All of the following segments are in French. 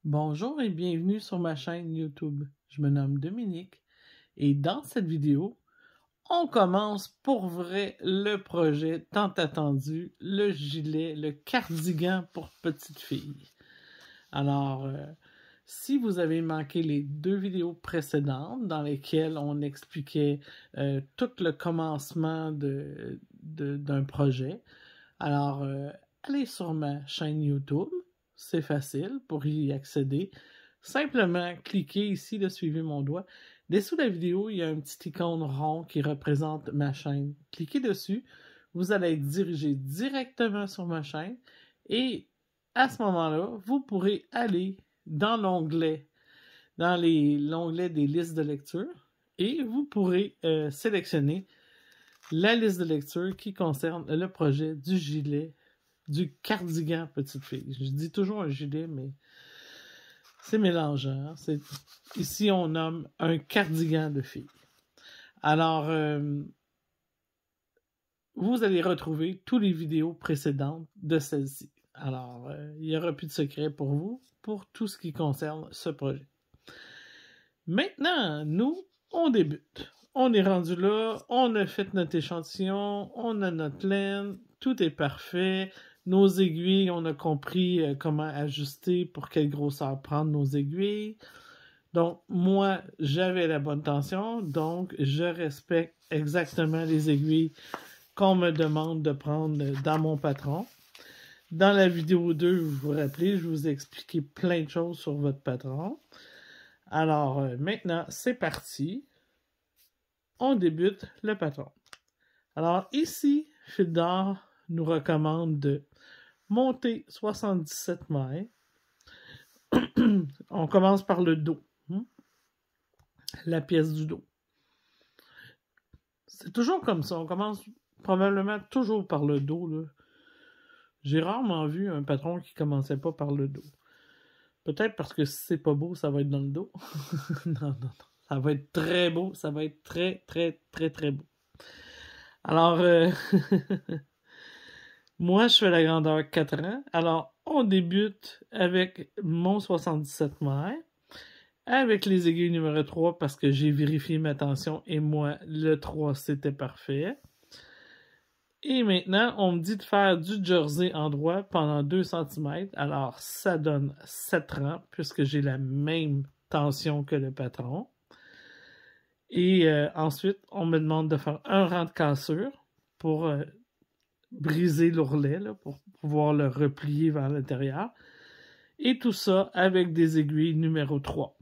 Bonjour et bienvenue sur ma chaîne YouTube. Je me nomme Dominique et dans cette vidéo, on commence pour vrai le projet tant attendu, le gilet, le cardigan pour petite fille. Alors, si vous avez manqué les deux vidéos précédentes dans lesquelles on expliquait tout le commencement d'un projet, alors allez sur ma chaîne YouTube. C'est facile pour y accéder. Simplement, cliquez ici, suivez mon doigt. Dessous la vidéo, il y a un petit icône rond qui représente ma chaîne. Cliquez dessus, vous allez être dirigé directement sur ma chaîne et à ce moment-là, vous pourrez aller dans l'onglet des listes de lecture et vous pourrez sélectionner la liste de lecture qui concerne le projet du gilet du cardigan petite fille. Je dis toujours un gilet, mais c'est mélangeant. Ici, on nomme un cardigan de fille. Alors, vous allez retrouver toutes les vidéos précédentes de celle-ci. Alors, il n'y aura plus de secret pour vous, pour tout ce qui concerne ce projet. Maintenant, nous, on débute. On est rendu là, on a fait notre échantillon, on a notre laine, tout est parfait. Nos aiguilles, on a compris comment ajuster pour quelle grosseur prendre nos aiguilles. Donc, moi, j'avais la bonne tension, donc je respecte exactement les aiguilles qu'on me demande de prendre dans mon patron. Dans la vidéo 2, vous vous rappelez, je vous ai expliqué plein de choses sur votre patron. Alors, maintenant, c'est parti. On débute le patron. Alors, ici, Fil d'Or nous recommande de monter 77 mètres. On commence par le dos. La pièce du dos. C'est toujours comme ça. On commence probablement toujours par le dos. J'ai rarement vu un patron qui commençait pas par le dos. Peut-être parce que si c'est pas beau, ça va être dans le dos. Non. Ça va être très beau. Ça va être très, très, très, très beau. Alors, moi, je fais la grandeur 4 ans. Alors, on débute avec mon 77 mètres. Avec les aiguilles numéro 3 parce que j'ai vérifié ma tension et moi, le 3, c'était parfait. Et maintenant, on me dit de faire du jersey en droit pendant 2 cm. Alors, ça donne 7 rangs puisque j'ai la même tension que le patron. Et ensuite, on me demande de faire un rang de cassure pour briser l'ourlet, pour pouvoir le replier vers l'intérieur. Et tout ça avec des aiguilles numéro 3.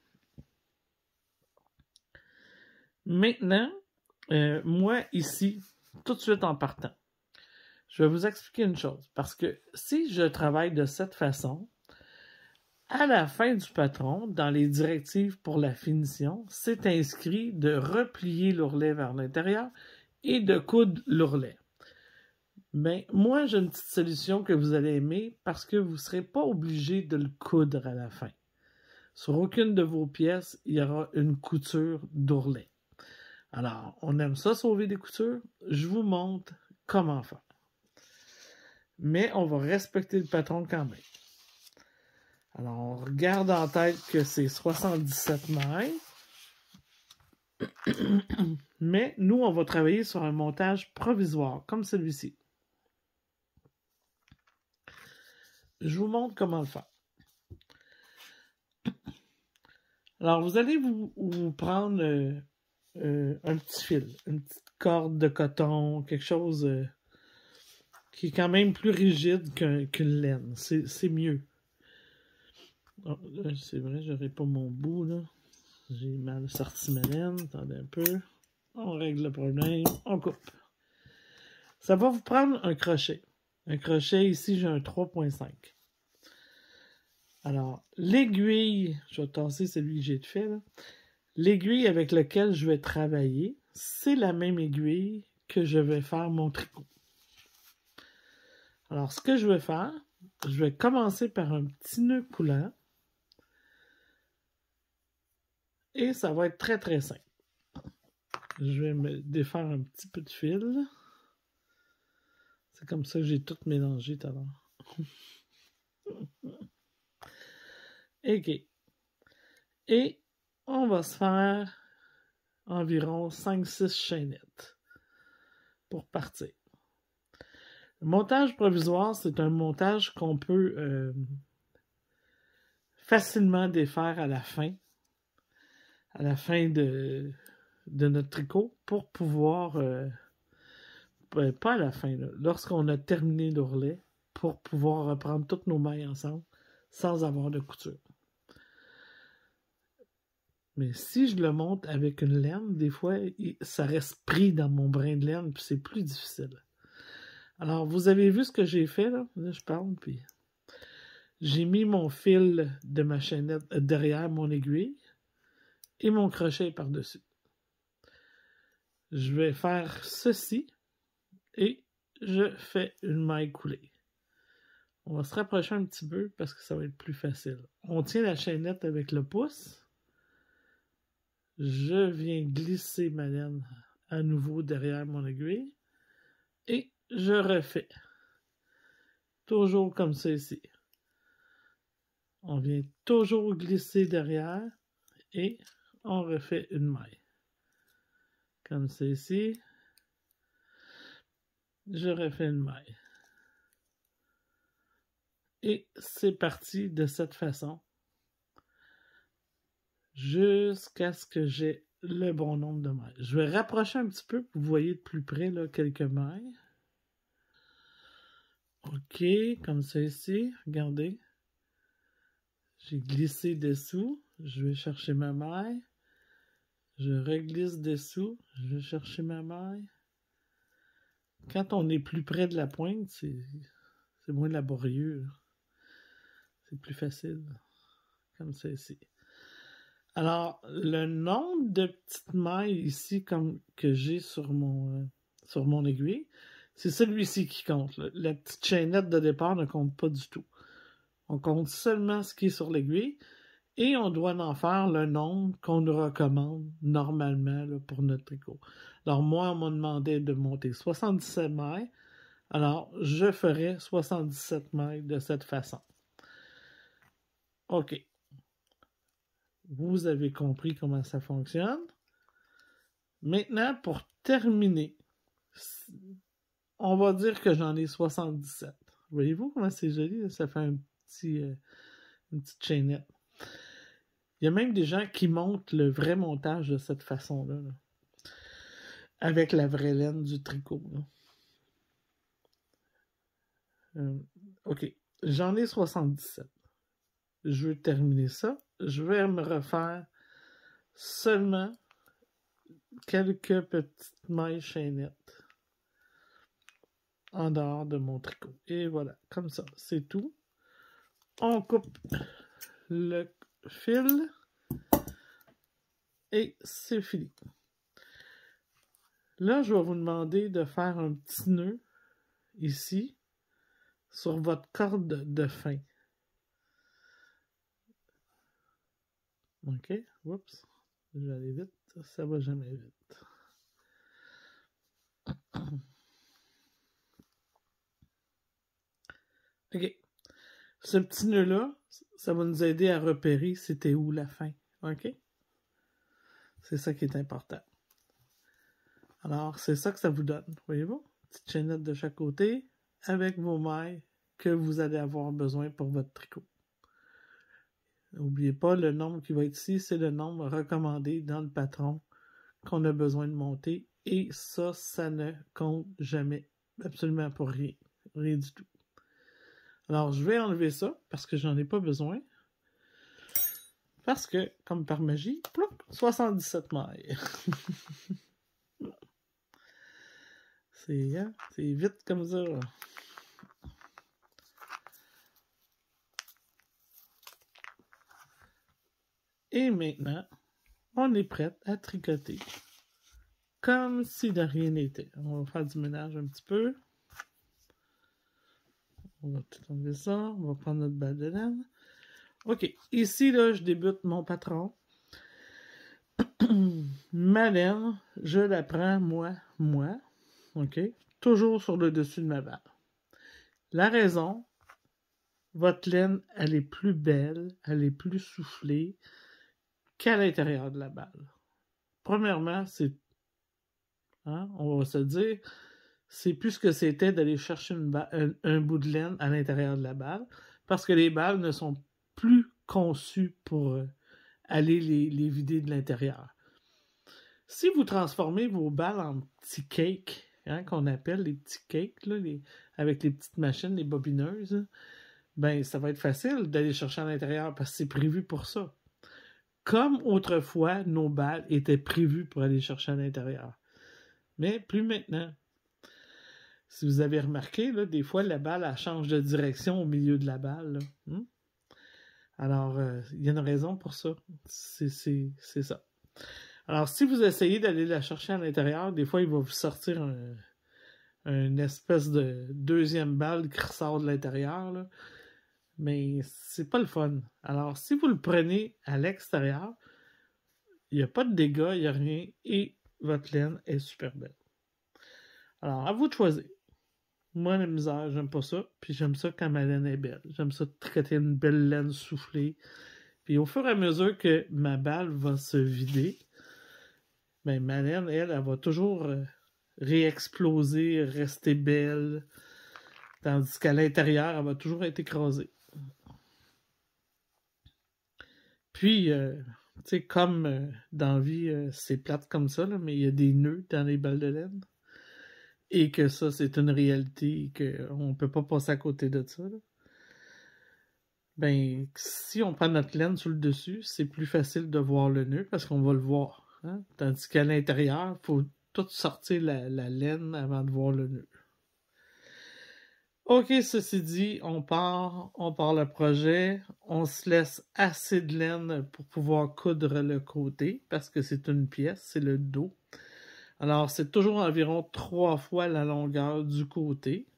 Maintenant, moi, ici, tout de suite en partant, je vais vous expliquer une chose. Parce que si je travaille de cette façon, à la fin du patron, dans les directives pour la finition, c'est inscrit de replier l'ourlet vers l'intérieur et de coudre l'ourlet. Mais moi, j'ai une petite solution que vous allez aimer parce que vous ne serez pas obligé de le coudre à la fin. Sur aucune de vos pièces, il y aura une couture d'ourlet. Alors, on aime ça sauver des coutures. Je vous montre comment faire. Mais on va respecter le patron quand même. Alors, on regarde en tête que c'est 77 mètres. Mais nous, on va travailler sur un montage provisoire, comme celui-ci. Je vous montre comment le faire. Alors, vous allez vous prendre un petit fil, une petite corde de coton, quelque chose qui est quand même plus rigide qu'une laine. C'est mieux. Oh, c'est vrai, j'aurais pas mon bout, là. J'ai mal sorti ma laine. Attendez un peu. On règle le problème. On coupe. Ça va vous prendre un crochet. Un crochet, ici, j'ai un 3.5. Alors, l'aiguille, je vais tasser celui que j'ai fait, là. L'aiguille avec laquelle je vais travailler, c'est la même aiguille que je vais faire mon tricot. Alors, ce que je vais faire, je vais commencer par un petit nœud coulant. Et ça va être très, très simple. Je vais me défaire un petit peu de fil. C'est comme ça que j'ai tout mélangé tout à l'heure. OK. Et on va se faire environ 5-6 chaînettes pour partir. Le montage provisoire, c'est un montage qu'on peut facilement défaire à la fin de notre tricot pour pouvoir, pas à la fin, lorsqu'on a terminé l'ourlet, pour pouvoir reprendre toutes nos mailles ensemble sans avoir de couture. Mais si je le monte avec une laine, des fois, ça reste pris dans mon brin de laine, puis c'est plus difficile. Alors, vous avez vu ce que j'ai fait, là? Là, je parle, puis j'ai mis mon fil de ma chaînette derrière mon aiguille et mon crochet par-dessus. Je vais faire ceci et je fais une maille coulée. On va se rapprocher un petit peu parce que ça va être plus facile. On tient la chaînette avec le pouce. Je viens glisser ma laine à nouveau derrière mon aiguille et je refais. Toujours comme ça ici. On vient toujours glisser derrière et on refait une maille. Comme ça ici. Je refais une maille. Et c'est parti de cette façon. Jusqu'à ce que j'ai le bon nombre de mailles. Je vais rapprocher un petit peu pour que vous voyez de plus près là, quelques mailles. OK, comme ça ici. Regardez. J'ai glissé dessous. Je vais chercher ma maille. Je reglisse dessous. Je vais chercher ma maille. Quand on est plus près de la pointe, c'est moins laborieux. C'est plus facile. Comme ça ici. Alors, le nombre de petites mailles ici comme que j'ai sur mon aiguille, c'est celui-ci qui compte. La petite chaînette de départ ne compte pas du tout. On compte seulement ce qui est sur l'aiguille et on doit en faire le nombre qu'on nous recommande normalement là, pour notre tricot. Alors, moi, on m'a demandé de monter 77 mailles. Alors, je ferai 77 mailles de cette façon. OK. Vous avez compris comment ça fonctionne. Maintenant, pour terminer, on va dire que j'en ai 77. Voyez-vous comment c'est joli? Ça fait une petite chaînette. Il y a même des gens qui montent le vrai montage de cette façon-là. Là, avec la vraie laine du tricot. OK. J'en ai 77. Je veux terminer ça. Je vais me refaire seulement quelques petites mailles chaînettes en dehors de mon tricot. Et voilà, comme ça, c'est tout. On coupe le fil et c'est fini. Là, je vais vous demander de faire un petit nœud ici sur votre corde de fin. OK, oups, je vais aller vite, ça va jamais vite. OK. Ce petit nœud-là, ça va nous aider à repérer c'était où la fin. OK? C'est ça qui est important. Alors, c'est ça que ça vous donne. Voyez-vous? Petite chaînette de chaque côté avec vos mailles que vous allez avoir besoin pour votre tricot. N'oubliez pas, le nombre qui va être ici, c'est le nombre recommandé dans le patron qu'on a besoin de monter. Et ça, ça ne compte jamais. Absolument pour rien. Rien du tout. Alors, je vais enlever ça parce que j'en ai pas besoin. Parce que, comme par magie, plouc, 77 mailles. C'est vite comme ça. Et maintenant, on est prêt à tricoter. Comme si de rien n'était. On va faire du ménage un petit peu. On va tout enlever ça. On va prendre notre balle de laine. OK. Ici, là, je débute mon patron. Ma laine, je la prends moi. OK? Toujours sur le dessus de ma balle. La raison, votre laine, elle est plus belle, elle est plus soufflée qu'à l'intérieur de la balle. Premièrement, on va se dire, c'est plus ce que c'était d'aller chercher un bout de laine à l'intérieur de la balle, parce que les balles ne sont plus conçues pour aller les vider de l'intérieur. Si vous transformez vos balles en petits cakes, qu'on appelle les petits cakes, là, avec les petites machines, les bobineuses, ben ça va être facile d'aller chercher à l'intérieur parce que c'est prévu pour ça. Comme autrefois, nos balles étaient prévues pour aller chercher à l'intérieur. Mais plus maintenant. Si vous avez remarqué, là, des fois, la balle, elle change de direction au milieu de la balle. Alors, il y a une raison pour ça. C'est ça. Alors, si vous essayez d'aller la chercher à l'intérieur, des fois, il va vous sortir une espèce de deuxième balle qui ressort de l'intérieur, là. Mais c'est pas le fun. Alors, si vous le prenez à l'extérieur, il n'y a pas de dégâts, il n'y a rien, et votre laine est super belle. Alors, à vous de choisir. Moi, la misère, j'aime pas ça, puis j'aime ça quand ma laine est belle. J'aime ça traiter une belle laine soufflée. Puis au fur et à mesure que ma balle va se vider, ben, ma laine, elle va toujours réexploser, rester belle, tandis qu'à l'intérieur, elle va toujours être écrasée. Puis, tu sais, comme dans la vie, c'est plate comme ça, là, mais il y a des nœuds dans les balles de laine. Et que ça, c'est une réalité, qu'on ne peut pas passer à côté de ça. Là. Ben, si on prend notre laine sur le dessus, c'est plus facile de voir le nœud parce qu'on va le voir. Hein? Tandis qu'à l'intérieur, il faut tout sortir la laine avant de voir le nœud. Ok, ceci dit, on part le projet, on se laisse assez de laine pour pouvoir coudre le côté, parce que c'est une pièce, c'est le dos. Alors, c'est toujours environ 3 fois la longueur du côté.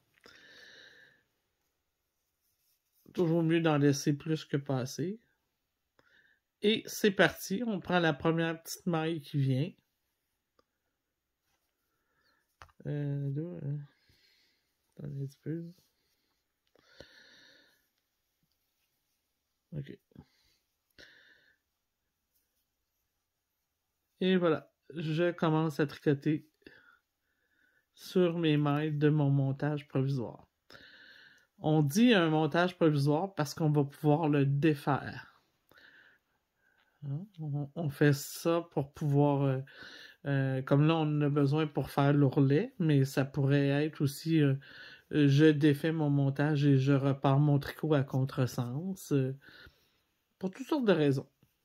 Toujours mieux d'en laisser plus que pas assez. Et c'est parti, on prend la première petite maille qui vient. Attendez un petit peu. Ok. Et voilà, je commence à tricoter sur mes mailles de mon montage provisoire. On dit un montage provisoire parce qu'on va pouvoir le défaire. On fait ça pour pouvoir... comme là, on en a besoin pour faire l'ourlet, mais ça pourrait être aussi... je défais mon montage et je repars mon tricot à contresens. Pour toutes sortes de raisons.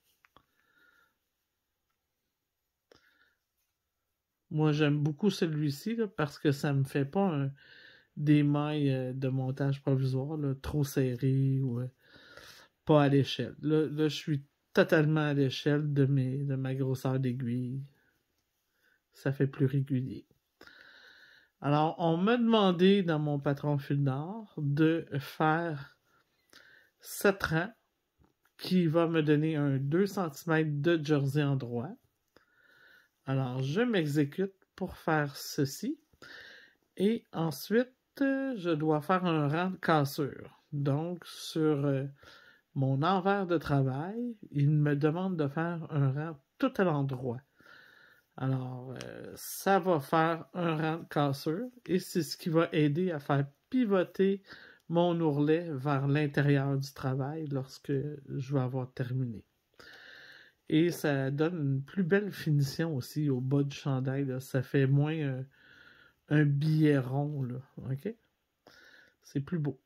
Moi, j'aime beaucoup celui-ci là, parce que ça me fait pas des mailles de montage provisoire là, trop serrées ou pas à l'échelle. Là, je suis totalement à l'échelle de ma grosseur d'aiguille. Ça fait plus régulier. Alors, on m'a demandé dans mon patron fil d'or de faire 7 rangs qui va me donner un 2 cm de jersey en droit. Alors, je m'exécute pour faire ceci. Et ensuite, je dois faire un rang de cassure. Donc, sur mon envers de travail, il me demande de faire un rang tout à l'endroit. Alors, ça va faire un rang de cassure et c'est ce qui va aider à faire pivoter mon ourlet vers l'intérieur du travail lorsque je vais avoir terminé. Et ça donne une plus belle finition aussi au bas du chandail. Là. Ça fait moins un billet rond. Là. OK? C'est plus beau.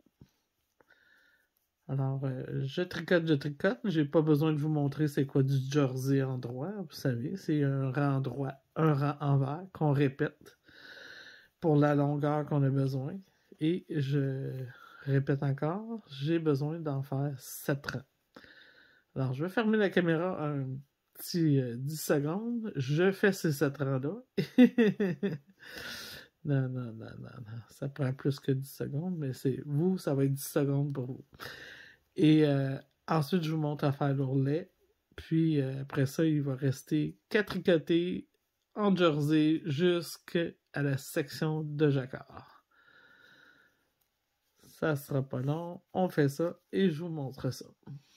Alors, je tricote. J'ai pas besoin de vous montrer c'est quoi du jersey en droit. Vous savez, c'est un rang en droit, un rang envers qu'on répète pour la longueur qu'on a besoin. Et je répète encore, j'ai besoin d'en faire 7 rangs. Alors, je vais fermer la caméra un petit 10 secondes. Je fais ces 7 rangs-là. Non. Ça prend plus que 10 secondes, mais c'est vous, ça va être 10 secondes pour vous. Et ensuite, je vous montre à faire l'ourlet. Puis après ça, il va rester 4 tricotés en jersey jusqu'à la section de jacquard. Ça sera pas long. On fait ça et je vous montre ça.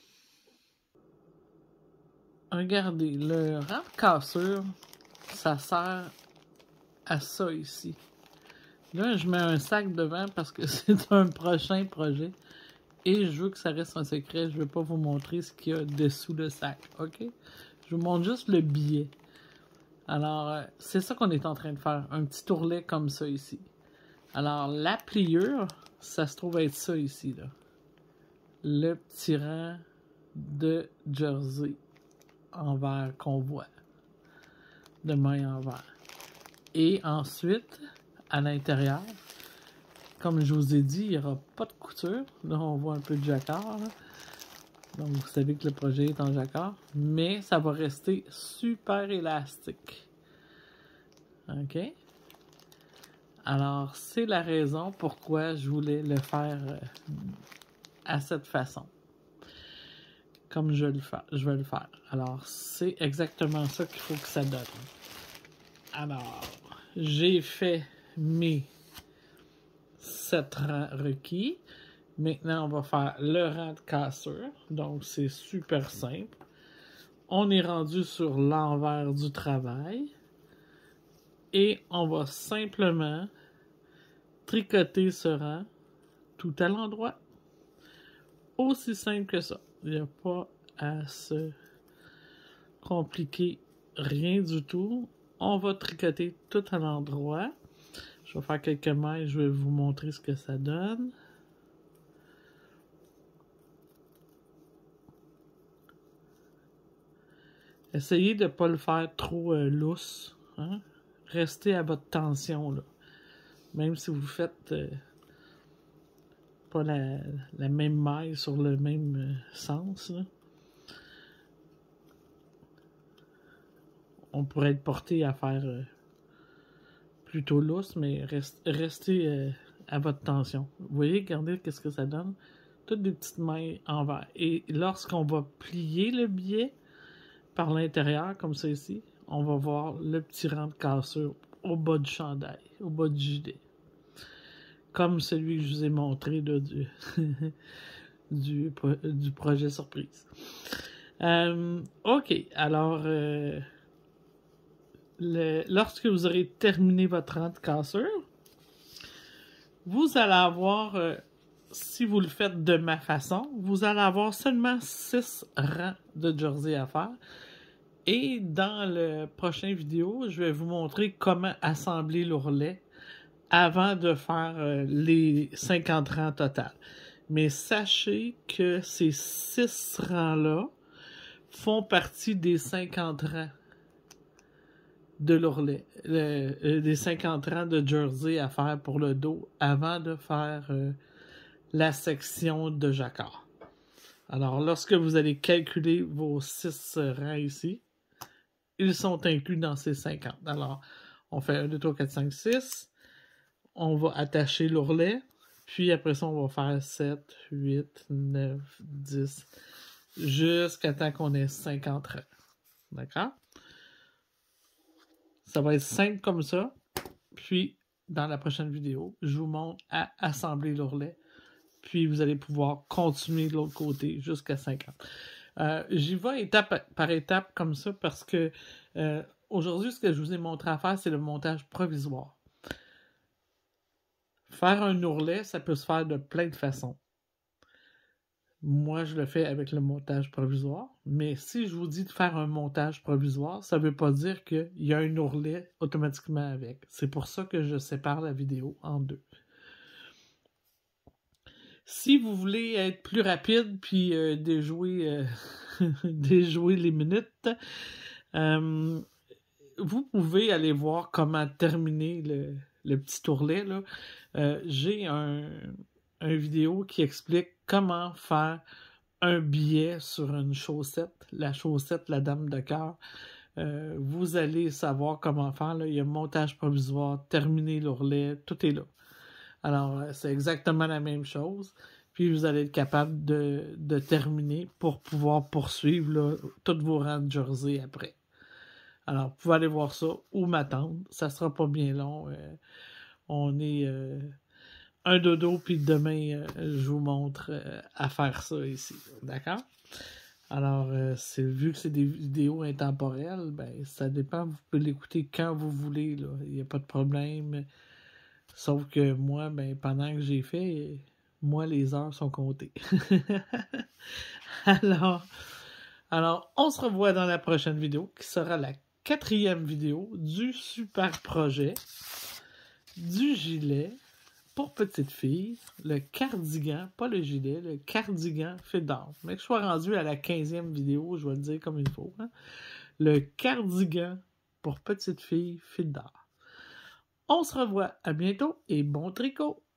Regardez, le rang de cassure, ça sert à ça ici. Là, je mets un sac devant parce que c'est un prochain projet. Et je veux que ça reste un secret. Je ne vais pas vous montrer ce qu'il y a dessous le sac. OK? Je vous montre juste le billet. Alors, c'est ça qu'on est en train de faire. Un petit ourlet comme ça ici. Alors, la pliure, ça se trouve être ça ici, là. Le petit rang de jersey en verre qu'on voit. De main en verre. Et ensuite, à l'intérieur, comme je vous ai dit, il n'y aura pas de couture. Là, on voit un peu de jacquard. Là. Donc, vous savez que le projet est en jacquard. Mais ça va rester super élastique. OK? Alors, c'est la raison pourquoi je voulais le faire à cette façon. Comme je vais le faire. Alors, c'est exactement ça qu'il faut que ça donne. Alors, j'ai fait mes 7 rangs requis. Maintenant, on va faire le rang de cassure. Donc, c'est super simple. On est rendu sur l'envers du travail. Et on va simplement tricoter ce rang tout à l'endroit. Aussi simple que ça. Il n'y a pas à se compliquer rien du tout. On va tricoter tout à l'endroit. Je vais faire quelques mailles, je vais vous montrer ce que ça donne. Essayez de ne pas le faire trop lousse. Hein? Restez à votre tension, là. Même si vous faites pas la même maille sur le même sens. Là. On pourrait être porté à faire plutôt lousse, mais restez à votre tension. Vous voyez, regardez qu'est-ce que ça donne. Toutes des petites mailles en verre. Et lorsqu'on va plier le billet par l'intérieur, comme ça ici, on va voir le petit rang de cassure au bas du chandail, au bas du gilet. Comme celui que je vous ai montré là, du projet surprise. OK, alors lorsque vous aurez terminé votre rang de cassure, vous allez avoir, si vous le faites de ma façon, vous allez avoir seulement 6 rangs de jersey à faire. Et dans le prochain vidéo, je vais vous montrer comment assembler l'ourlet avant de faire les 50 rangs total. Mais sachez que ces 6 rangs-là font partie des 50 rangs de l'ourlet, des 50 rangs de jersey à faire pour le dos avant de faire la section de jacquard. Alors, lorsque vous allez calculer vos 6 rangs ici, ils sont inclus dans ces 50. Alors, on fait 1, 2, 3, 4, 5, 6. On va attacher l'ourlet. Puis après ça, on va faire 7, 8, 9, 10, jusqu'à temps qu'on ait 50 rangs. D'accord? Ça va être simple comme ça. Puis, dans la prochaine vidéo, je vous montre à assembler l'ourlet. Puis, vous allez pouvoir continuer de l'autre côté jusqu'à 50. J'y vais étape par étape comme ça parce que aujourd'hui, ce que je vous ai montré à faire, c'est le montage provisoire. Faire un ourlet, ça peut se faire de plein de façons. Moi, je le fais avec le montage provisoire, mais si je vous dis de faire un montage provisoire, ça ne veut pas dire qu'il y a un ourlet automatiquement avec. C'est pour ça que je sépare la vidéo en deux. Si vous voulez être plus rapide puis déjouer, déjouer les minutes, vous pouvez aller voir comment terminer le petit ourlet. Là. J'ai un vidéo qui explique comment faire un billet sur une chaussette. La chaussette, la dame de cœur. Vous allez savoir comment faire. Là. Il y a montage provisoire, terminer l'ourlet, tout est là. Alors, c'est exactement la même chose. Puis, vous allez être capable de terminer pour pouvoir poursuivre là, tous vos rangs de jersey après. Alors, vous pouvez aller voir ça ou m'attendre. Ça sera pas bien long. On est un dodo, puis demain, je vous montre à faire ça ici. D'accord? Alors, vu que c'est des vidéos intemporelles, ben, ça dépend. Vous pouvez l'écouter quand vous voulez, là. Il n'y a pas de problème. Sauf que moi, ben, pendant que j'ai fait, moi, les heures sont comptées. alors, on se revoit dans la prochaine vidéo, qui sera la 4e vidéo du super projet du gilet pour petite fille, le cardigan, pas le gilet, le cardigan fait d'or. Mais que je sois rendu à la 15e vidéo, je vais le dire comme il faut. Hein? Le cardigan pour petite fille fait d'or. On se revoit, à bientôt et bon tricot!